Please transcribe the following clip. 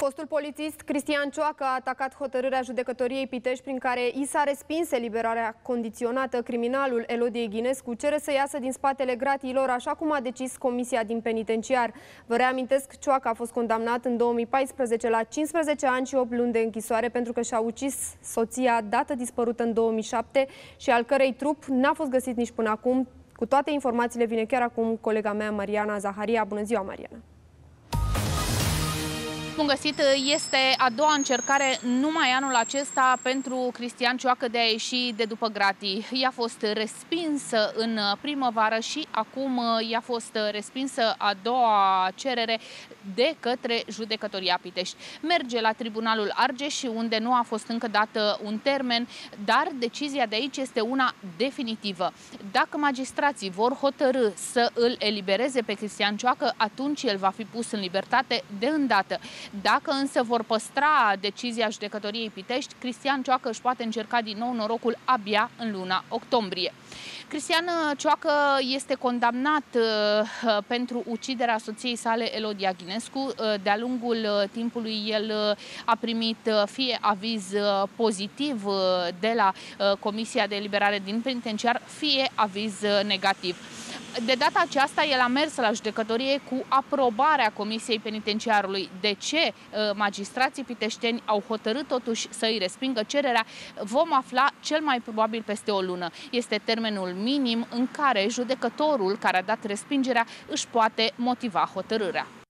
Fostul polițist Cristian Cioacă a atacat hotărârea judecătoriei Pitești prin care i s-a respins eliberarea condiționată. Criminalul Elodie Eghinescu cere să iasă din spatele gratiilor, așa cum a decis comisia din penitenciar. Vă reamintesc, Cioacă a fost condamnat în 2014 la 15 ani și 8 luni de închisoare pentru că și-a ucis soția dată dispărută în 2007 și al cărei trup n-a fost găsit nici până acum. Cu toate informațiile vine chiar acum colega mea, Mariana Zaharia. Bună ziua, Mariana! Bun găsit! Este a doua încercare numai anul acesta pentru Cristian Cioacă de a ieși de după gratii. I-a fost respinsă în primăvară și acum i-a fost respinsă a doua cerere de către judecătoria Pitești. Merge la Tribunalul Argeș, unde nu a fost încă dat un termen, dar decizia de aici este una definitivă. Dacă magistrații vor hotărâ să îl elibereze pe Cristian Cioacă, atunci el va fi pus în libertate de îndată. Dacă însă vor păstra decizia judecătoriei Pitești, Cristian Cioacă își poate încerca din nou norocul abia în luna octombrie. Cristian Cioacă este condamnat pentru uciderea soției sale, Elodie Eghinescu. De-a lungul timpului el a primit fie aviz pozitiv de la Comisia de Eliberare din penitenciar, fie aviz negativ. De data aceasta, el a mers la judecătorie cu aprobarea Comisiei Penitenciarului. De ce magistrații piteșteni au hotărât totuși să îi respingă cererea, vom afla cel mai probabil peste o lună. Este termenul minim în care judecătorul care a dat respingerea își poate motiva hotărârea.